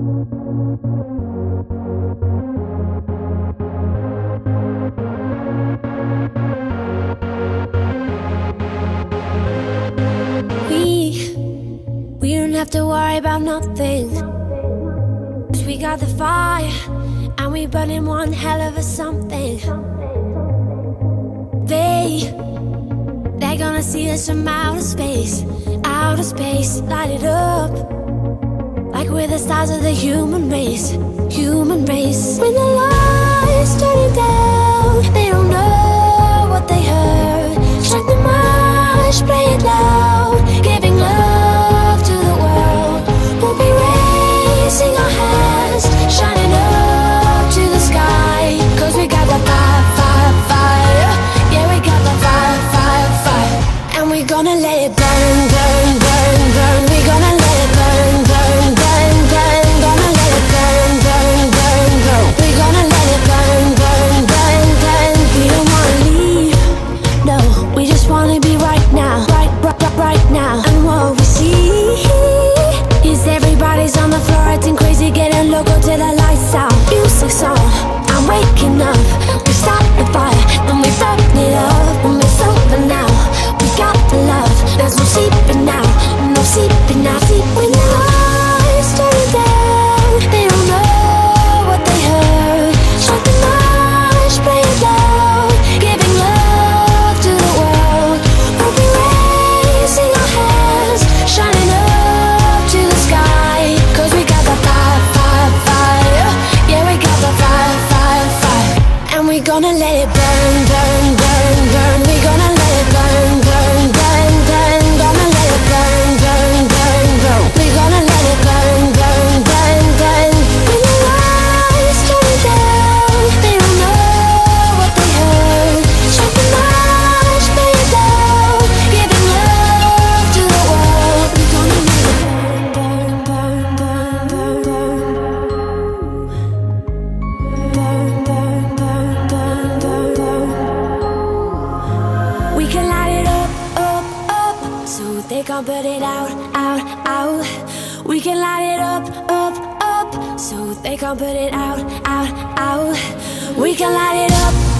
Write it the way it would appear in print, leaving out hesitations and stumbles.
We don't have to worry about nothing, 'cause we got the fire, and we burning one hell of a something. They're gonna see us from outer space, light it up, like we're the stars of the human race. When the lights turning down, they don't know what they heard. Strike the march, play it loud, giving love to the world. We'll be raising our hands, shining up to the sky, 'cause we got the fire, fire, fire. Yeah, we got the fire, fire, fire. And we're gonna let it burn, burn, burn, burn. We're gonna let it burn, burn, burn, burn. Gonna let it burn, burn, burn, burn. We're gonna let it burn, burn, burn, burn. We don't wanna leave, no, we just wanna be right now, right now. And what we see is everybody's on the floor acting crazy, getting loco till the lights out. Music's on, I'm waking up. We start the fire, then we burn it up. And it's over now, we got the love. There's no sleeping now, no sleeping now. When the lights turn down, they don't know what they heard. Strike the march, play it loud, giving love to the world. We'll be raising our hands, shining up to the sky, 'cause we got the fire, fire, fire. Yeah, we got the fire, fire, fire. And we're gonna let it burn, burn, burn, burn. We're gonna let it burn, burn, burn, burn. Gonna let it burn, burn, burn, burn. We're gonna let it burn, burn, burn, burn. When the lights turn down, they don't know what they heard. Strike the march, play it loud, giving love to the world. We're gonna let it burn, burn, burn, burn, burn, burn, burn, burn, burn, burn, burn. We can light it up, up, up, so they can't put it out, out, out. We can light it up, up, up, so they can't put it out, out, out. We can light it up,